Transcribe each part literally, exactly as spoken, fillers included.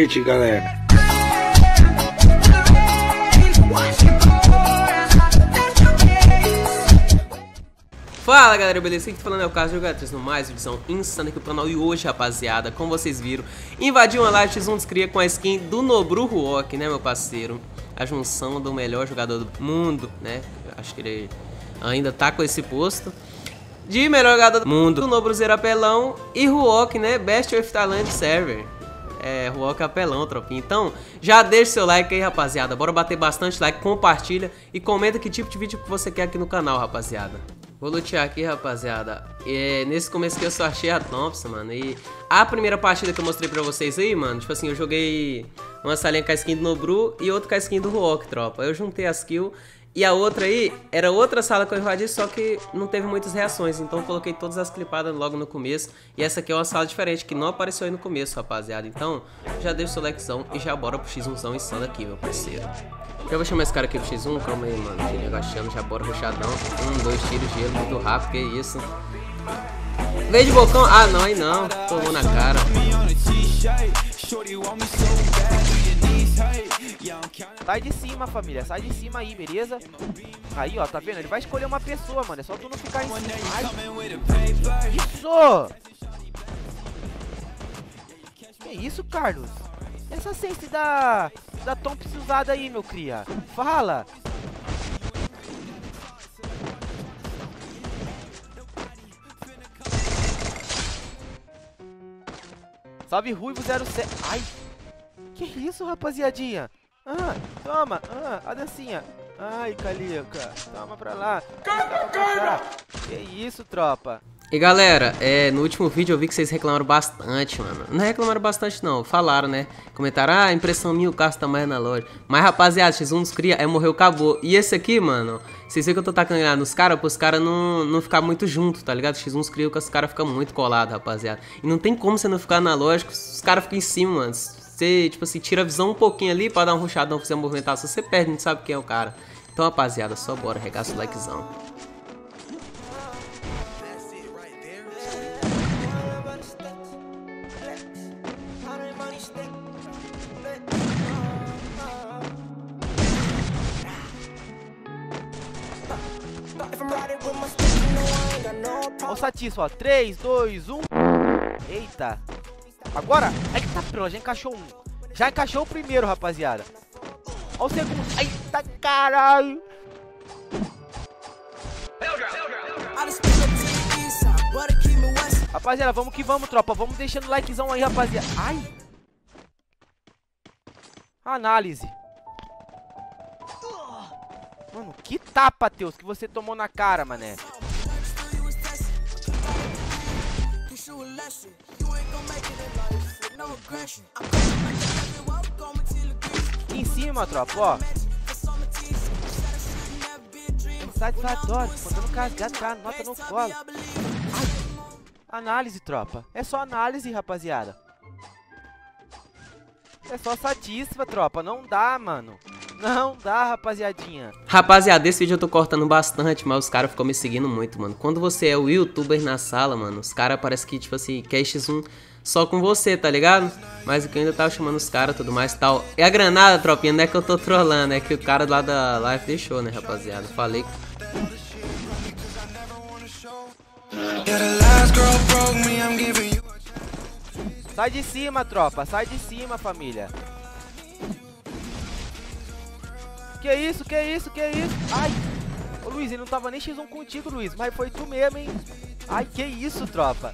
noite, galera. Fala galera, beleza? Aqui tá falando é o Carlos Jogatriz no mais visão insana aqui pro canal. E hoje, rapaziada, como vocês viram, invadi uma live X um Descria com a skin do Nobru Ruok, né, meu parceiro? A junção do melhor jogador do mundo, né? Acho que ele ainda tá com esse posto de melhor jogador do mundo, do Nobruzeiro apelão e Ruok, né? Best of Thailand Server. É, Ruok apelão, tropinha. Então, já deixa seu like aí, rapaziada. Bora bater bastante like, compartilha e comenta que tipo de vídeo que você quer aqui no canal, rapaziada. Vou lutear aqui, rapaziada. É, nesse começo aqui eu só achei a Thompson, mano. E a primeira partida que eu mostrei pra vocês aí, mano, tipo assim, eu joguei uma salinha com a skin do Nobru e outra com a skin do Ruok, tropa. Eu juntei as kills e a outra aí era outra sala que eu invadi, só que não teve muitas reações. Então eu coloquei todas as clipadas logo no começo. E essa aqui é uma sala diferente, que não apareceu aí no começo, rapaziada. Então, já deixa o seu likezão e já bora pro X um insano aqui, meu parceiro. Já vou chamar esse cara aqui pro X um, calma aí, mano. Ele agachando, já bora rushadão. Um, dois tiros, gelo, muito rápido, que isso. Veio de bocão? Ah, não, aí não. Tomou na cara. Sai de cima, família. Sai de cima aí, beleza? Aí, ó, tá vendo? Ele vai escolher uma pessoa, mano. É só tu não ficar em cima. Ai. Isso! Que isso, Carlos? Essa sense da, da Thompson usada aí, meu cria. Fala! Salve Ruivo zero sete. Ai! Que isso, rapaziadinha? Ah, toma! Ah, a dancinha. Ai, Calica. Toma pra lá. Toma pra cá. Que isso, tropa? E galera, é, no último vídeo eu vi que vocês reclamaram bastante, mano. Não reclamaram bastante não, falaram, né? Comentaram, ah, impressão minha, o carro tá mais na loja. Mas rapaziada, X um Descria, é morreu, acabou. E esse aqui, mano, vocês viram que eu tô tacando nos caras, pros caras não, não ficar muito junto, tá ligado? X um Descria, que os caras ficam muito colados, rapaziada. E não tem como você não ficar analógico, os caras ficam em cima, mano. Você, tipo assim, tira a visão um pouquinho ali pra dar um rushadão, fazer uma movimentação, você perde, não sabe quem é o cara. Então, rapaziada, só bora, regaça o likezão. Ó o Satisfa, ó. três, dois, um. Eita. Agora. Eita, pronto, já encaixou um. Já encaixou o primeiro, rapaziada. Ó o segundo. Eita, caralho. Rapaziada, vamos que vamos, tropa. Vamos deixando o likezão aí, rapaziada. Ai. Análise. Mano, que tapa, Teus, que você tomou na cara, mané. Em cima, tropa, ó. Satisfatório, contando casgado, cara, nota no colo. Ai. Análise, tropa. É só análise, rapaziada. É só satisfa, tropa. Não dá, mano. Não dá, rapaziadinha. Rapaziada, esse vídeo eu tô cortando bastante, mas os caras ficam me seguindo muito, mano. Quando você é o youtuber na sala, mano, os caras parece que, tipo assim, quer X um só com você, tá ligado? Mas o que eu ainda tava chamando os caras, tudo mais e tal. E a granada, tropinha, não é que eu tô trolando, é que o cara lá da live deixou, né, rapaziada? Falei que... Sai de cima, tropa. Sai de cima, família. Que isso, que isso, que isso? Ai. Ô, Luiz, ele não tava nem X um contigo, Luiz. Mas foi tu mesmo, hein? Ai, que isso, tropa.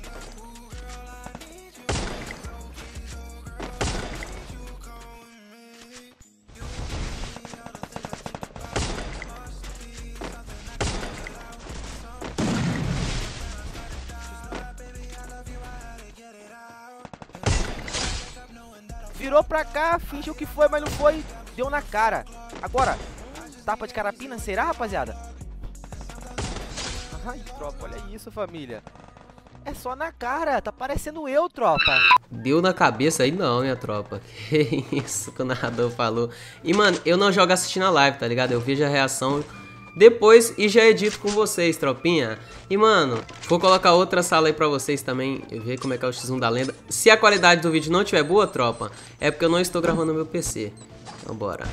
Virou pra cá, fingiu que foi, mas não foi. Deu na cara. Agora, tapa de carapina, será, rapaziada? Ai, tropa, olha isso, família. É só na cara, tá parecendo eu, tropa. Deu na cabeça aí não, minha tropa. Que isso que o narrador falou. E, mano, eu não jogo assistindo a live, tá ligado? Eu vejo a reação depois e já edito com vocês, tropinha. E, mano, vou colocar outra sala aí pra vocês também, ver como é que é o X um da lenda. Se a qualidade do vídeo não estiver boa, tropa, é porque eu não estou gravando no meu P C. Então, bora.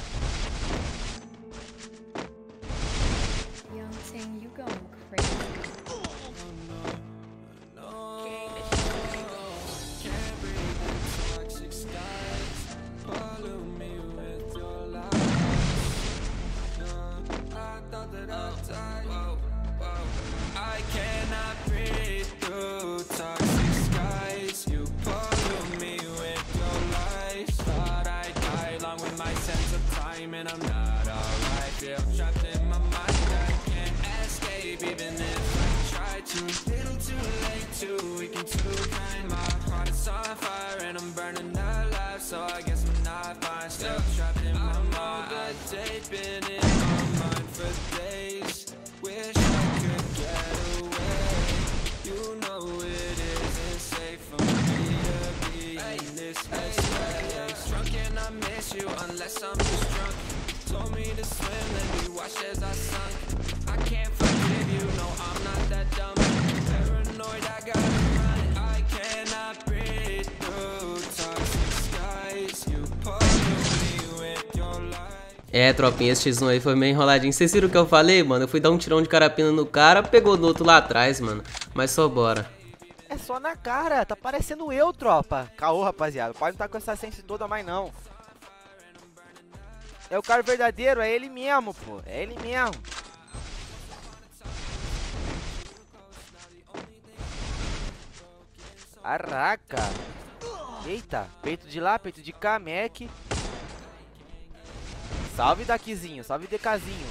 And I'm not alright, feel trapped in my mind, I can't escape even if I try to. Little too late, too weak and too kind. My heart is on fire and I'm burning alive, so I guess I'm not fine. Still trapped in my mind, a date been in my mind for days. Wish I could get away. You know it isn't safe for me to be in this place. Drunk and I miss you unless I'm just drunk. Told me to swim, let me watch as I sunk. I can't forgive you, no, I'm not that dumb. Paranoid, I gotta run. I cannot breathe through toxic skies. You puzzle me with your life. É, tropinha, esse X um aí foi meio enroladinho. Vocês viram o que eu falei, mano? Eu fui dar um tirão de carapina no cara, pegou do outro lá atrás, mano. Mas só bora. É só na cara, tá parecendo eu, tropa. Caô, rapaziada, pode não tá com essa sense toda mais não. É o cara verdadeiro, é ele mesmo, pô. É ele mesmo. Caraca. Eita, peito de lá, peito de cá, Mac. Salve Daquizinho, salve Decazinho.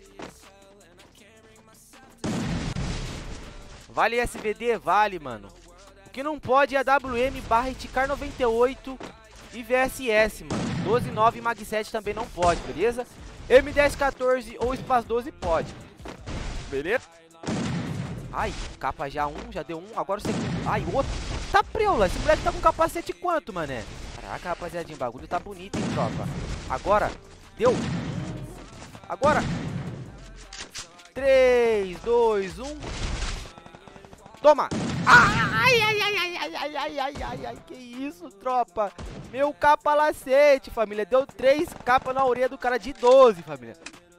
Vale S V D? Vale, mano. O que não pode é a W M barra Iticar noventa e oito e V S S, mano. doze nove e Mag sete também não pode, beleza? M dez quatorze ou Spas doze pode. Beleza? Ai, capa já um, já deu um, agora o segundo. Ai, outro. Tá preula, esse moleque tá com capacete quanto, mané? Caraca, rapaziadinho, o bagulho tá bonito, hein, tropa. Agora, deu. Agora. três, dois, um. Toma! Ai, ai, ai, ai, ai, ai, ai, ai, ai, ai, que isso, tropa? Meu capalacete, família. Deu três capas na orelha do cara de doze, família.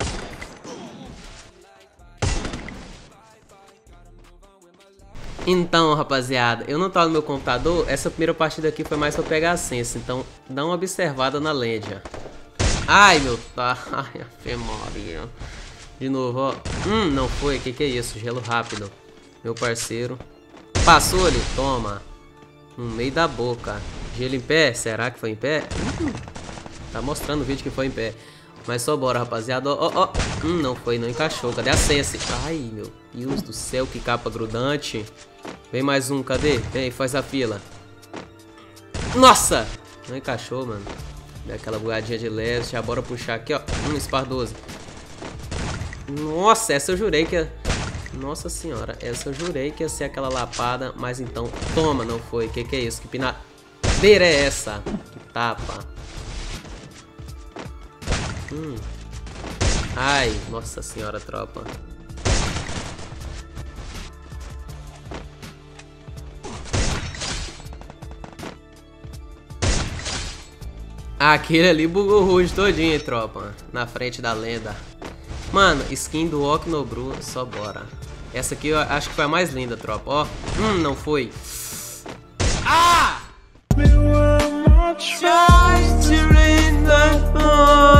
Então, rapaziada, eu não tava no meu computador. Essa primeira partida aqui foi mais pra pegar a senha. Então, dá uma observada na Legend. Ai, meu... Tá... Ai, a Maria. De novo, ó. Hum, não foi. Que que é isso? Gelo rápido. Meu parceiro. Passou ali. Toma. No meio da boca. Gelo em pé? Será que foi em pé? Hum, tá mostrando o vídeo que foi em pé. Mas só bora, rapaziada. Ó, ó, ó. Hum, não foi. Não encaixou. Cadê a senha? Ai, meu Deus do céu. Que capa grudante. Vem mais um. Cadê? Vem, faz a fila. Nossa! Não encaixou, mano. Dá aquela bugadinha de leve. Já bora puxar aqui, ó. Um, Spar doze. Nossa, essa eu jurei que ia... Nossa senhora, essa eu jurei que ia ser aquela lapada. Mas então, toma, não foi. Que que é isso? Que pinadeira é essa? Que tapa. Hum. Ai, nossa senhora, tropa. Aquele ali bugou o Rude todinho, tropa. Na frente da lenda. Mano, skin do Oknobru, só bora. Essa aqui eu acho que foi a mais linda, tropa. Ó, hum, não foi. Ah!